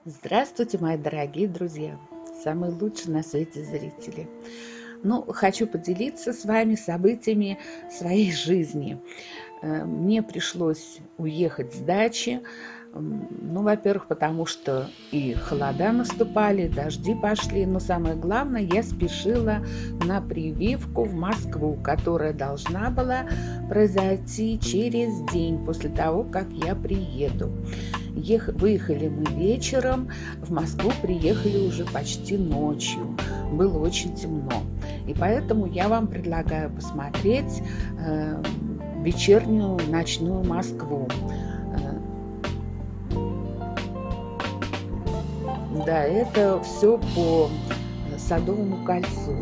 Здравствуйте, мои дорогие друзья, самые лучшие на свете зрители. Хочу поделиться с вами событиями своей жизни. Мне пришлось уехать с дачи. Во-первых, потому что и холода наступали, дожди пошли, но самое главное, я спешила на прививку в Москву, которая должна была произойти через день после того, как я приеду. Выехали мы вечером, в Москву приехали уже почти ночью. Было очень темно. И поэтому я вам предлагаю посмотреть вечернюю ночную Москву. Да, это все по Садовому кольцу.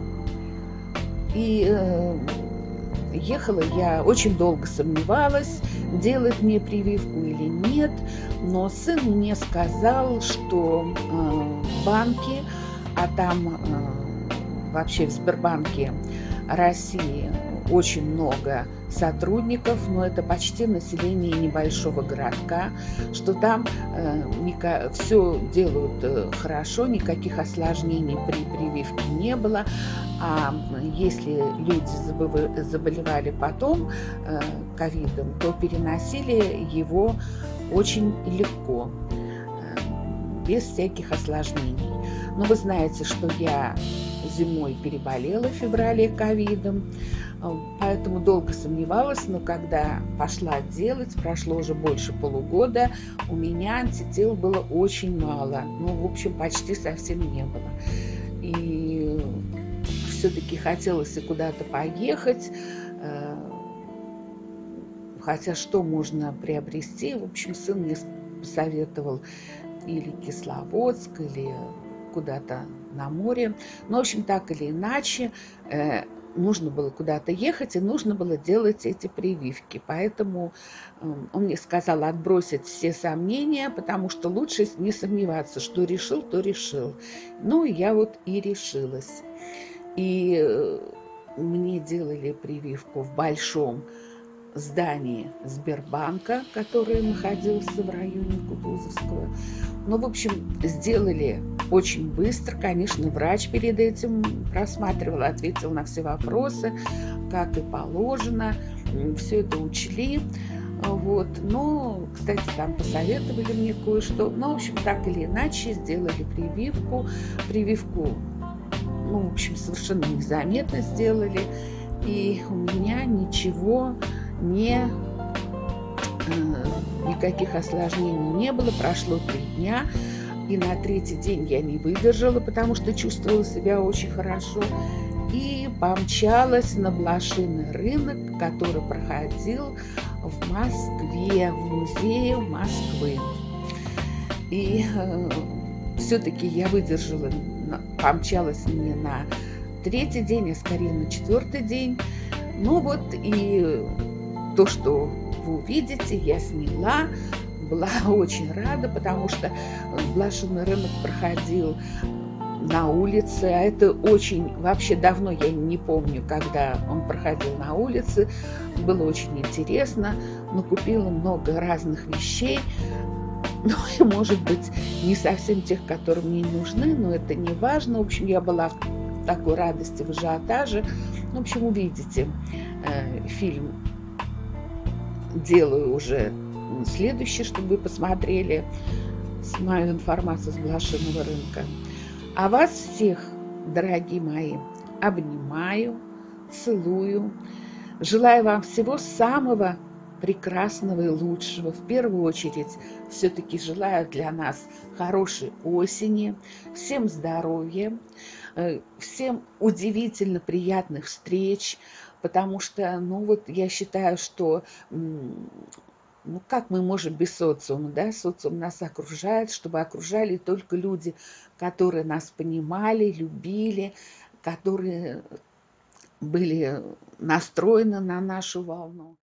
Ехала я, очень долго сомневалась, делать мне прививку или нет, но сын мне сказал, что в банке, а там вообще в Сбербанке России очень много сотрудников, но это почти население небольшого городка, что там все делают хорошо, никаких осложнений при прививке не было. А если люди заболевали потом ковидом, то переносили его очень легко, без всяких осложнений. Но вы знаете, что я зимой переболела в феврале ковидом, поэтому долго сомневалась, но когда пошла делать, прошло уже больше полугода, у меня антител было очень мало, в общем, почти совсем не было. И все-таки хотелось и куда-то поехать, хотя что можно приобрести, в общем, сын мне посоветовал или Кисловодск, или куда-то на море. В общем, так или иначе, нужно было куда-то ехать, и нужно было делать эти прививки. Поэтому он мне сказал отбросить все сомнения, потому что лучше не сомневаться, что решил, то решил. Я вот и решилась. И мне делали прививку в большом здании Сбербанка, которое находился в районе Кутузовского. В общем, сделали очень быстро. Конечно, врач перед этим просматривал, ответил на все вопросы, как и положено. Все это учли. Кстати, там посоветовали мне кое-что. В общем, так или иначе, сделали прививку. В общем, совершенно незаметно сделали. И у меня никаких осложнений не было. Прошло 3 дня, и на 3-й день я не выдержала, потому что чувствовала себя очень хорошо, и помчалась на блошиный рынок, который проходил в Москве, в музее Москвы. И все-таки я выдержала, помчалась не на 3-й день, а скорее на 4-й день. И то, что вы увидите, я сняла, была очень рада, потому что блошиный рынок проходил на улице, а это вообще давно, я не помню, когда он проходил на улице, было очень интересно, купила много разных вещей, и, может быть, не совсем тех, которые мне нужны, но это не важно. В общем, я была в такой радости, в ажиотаже. В общем, увидите фильм, делаю уже следующий, чтобы вы посмотрели мою информацию с блошиного рынка. А вас всех, дорогие мои, обнимаю, целую. Желаю вам всего самого прекрасного и лучшего. В первую очередь, все-таки желаю для нас хорошей осени, всем здоровья, всем удивительно приятных встреч, потому что, я считаю, что как мы можем без социума, да? Социум нас окружает, чтобы окружали только люди, которые нас понимали, любили, которые были настроены на нашу волну.